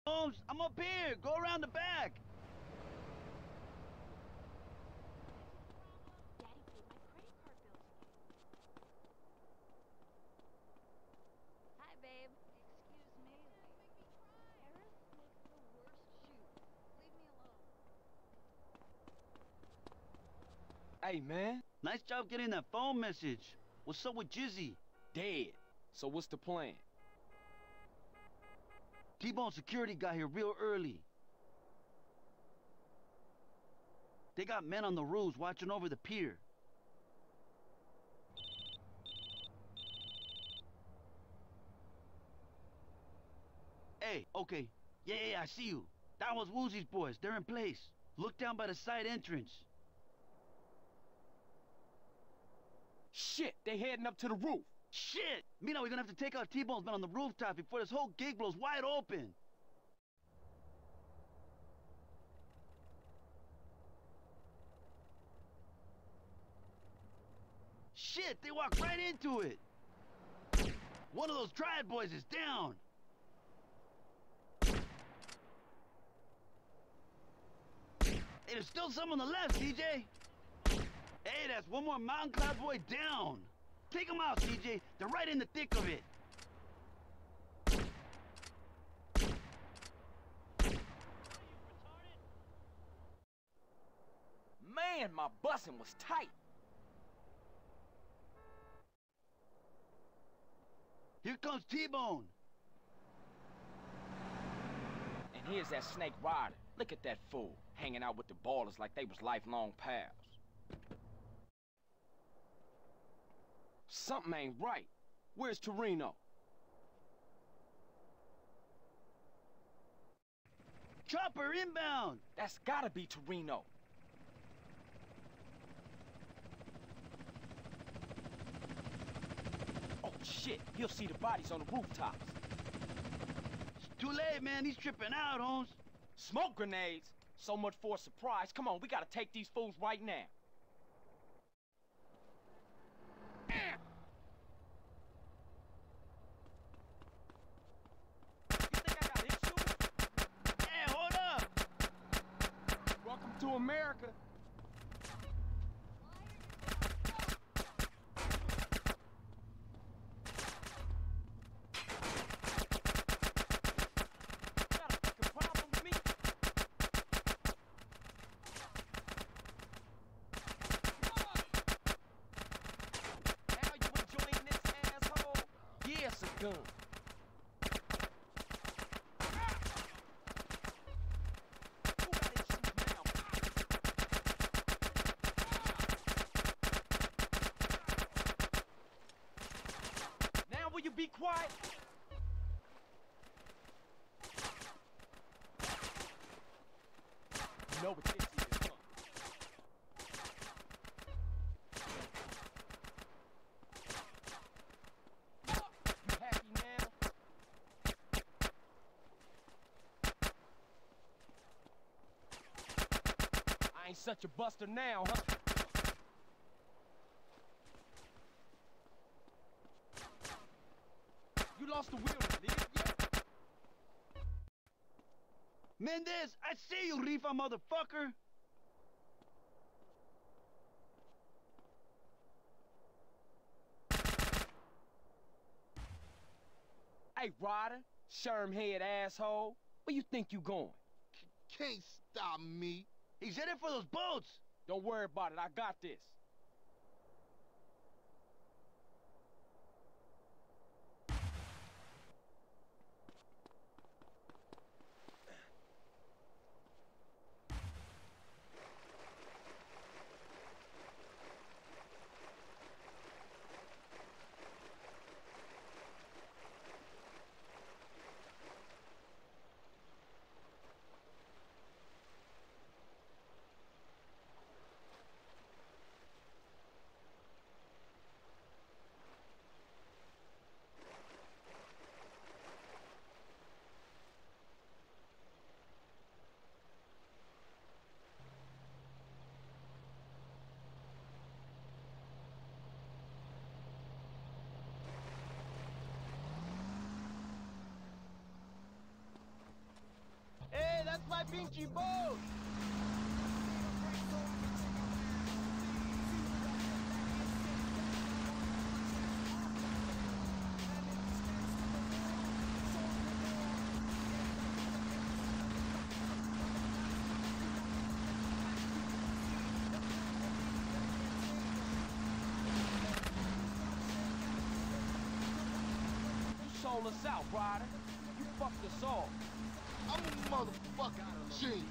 Holmes, I'm up here. Go around the back. Daddy paid my credit card bills again. Hi, babe. Excuse me. Paris makes the worst shoes. Leave me alone. Hey, man. Nice job getting that phone message. What's up with Jizzy? Dead. So what's the plan? T-Bone security got here real early. They got men on the roofs watching over the pier. Hey, okay. Yeah, I see you. That was Woozy's boys. They're in place. Look down by the side entrance. Shit, they heading up to the roof. Shit! Mina, we're gonna have to take out T-Bone's men on the rooftop before this whole gig blows wide open. Shit, they walked right into it. One of those triad boys is down. Hey, there's still some on the left, CJ. Hey, that's one more Mountain Cloud boy down. Take them out, CJ. They're right in the thick of it. Man, my busing was tight. Here comes T-Bone. And here's that Snake Rider. Look at that fool, hanging out with the ballers like they was lifelong pals. Something ain't right. Where's Torino? Chopper inbound. That's gotta be Torino. Oh shit, he'll see the bodies on the rooftops. It's too late, man. He's tripping out, Holmes. Smoke grenades? So much for a surprise. Come on, we gotta take these fools right now. You think I got issues? Hey, hold up. Welcome to America. Got a fucking problem with me? Now you enjoying this, asshole? Yes, a gun. Who got issues now? Now will you be quiet? You know what this is, huh? You happy now? I ain't such a buster now, huh? You lost the will to live yet? Mendez, I see you, Rifa motherfucker. Hey, Ryder, sherm-head asshole, where you think you going? Can't stop me. He's headed for those boats. Don't worry about it, I got this. hay pinche boat! You sold us out, Ryder. You fucked us all. I'm a motherfucking G.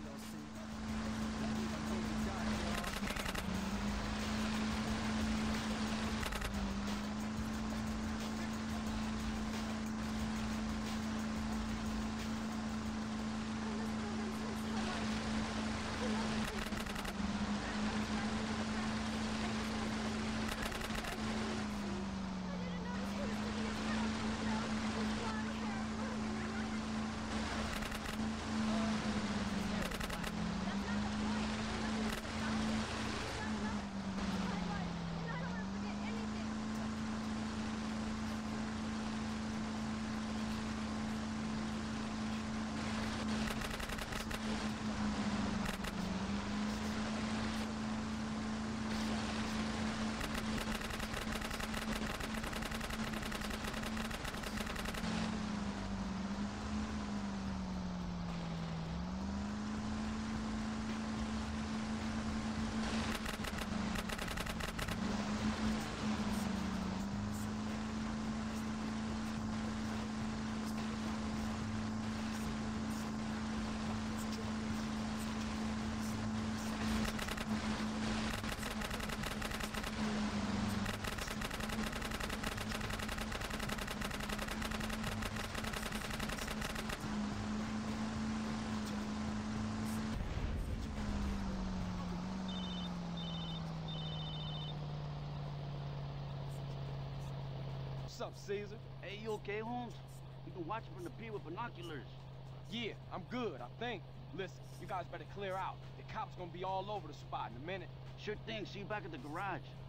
What's up, Caesar? Hey, you okay, Holmes? You can watch it from the pier with binoculars. Yeah, I'm good, I think. Listen, you guys better clear out. The cops gonna be all over the spot in a minute. Sure thing. See you back at the garage.